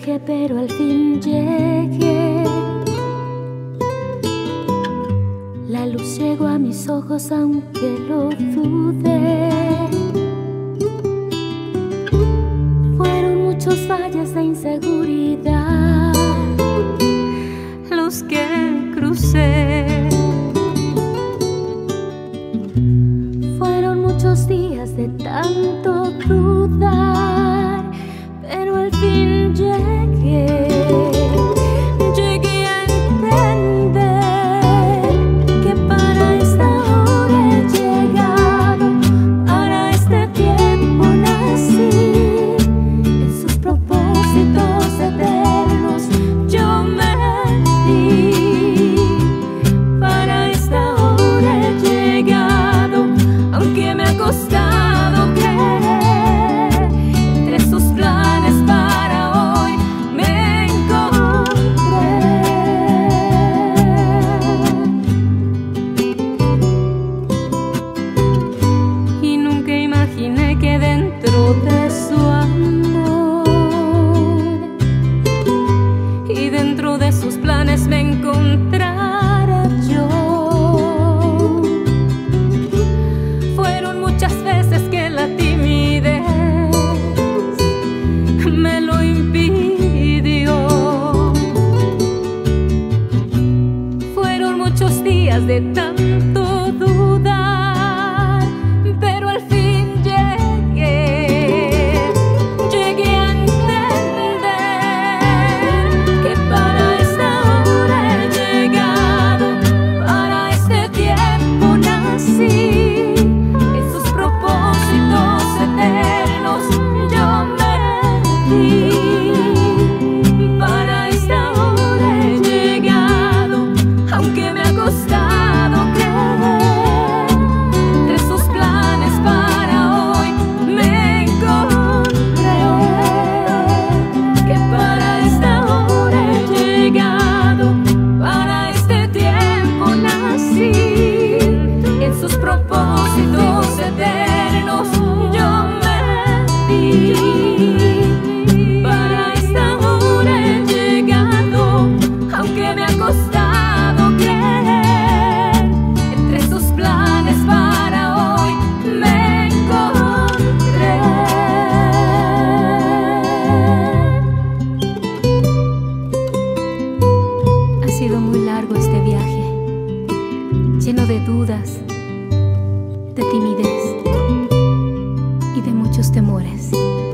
viaje, pero al fin llegué. La luz llegó a mis ojos aunque lo dudé. Fueron muchos fallas de inseguridad los que crucé. Fueron muchos días de tanto dudar, pero al fin llegué. Llegué a entender que para esta hora he llegado, para este tiempo nací. En sus propósitos eternos yo me di. Para esta hora he llegado, aunque me ha costado creer. Entre sus planes para hoy me encontré. Y nunca imaginé que dentro de su amor y dentro de sus planes me encontrara yo. Fueron muchas veces que la timidez me lo impidió. Fueron muchos días de tanto dudar, pero al fin llegué. Llegué a entender que para esta hora he llegado, para este tiempo nací. En sus propósitos eternos yo me di. Para esta hora he llegado, aunque me ha costado creer. Entre sus planes para hoy me encontré. Que para esta hora he llegado, para este tiempo nací. En sus propósitos eternos yo me di. Para esta hora he llegado, aunque me ha costado creer. Entre sus planes para hoy me encontré. Ha sido muy largo este viaje, lleno de dudas, de timidez y de muchos temores.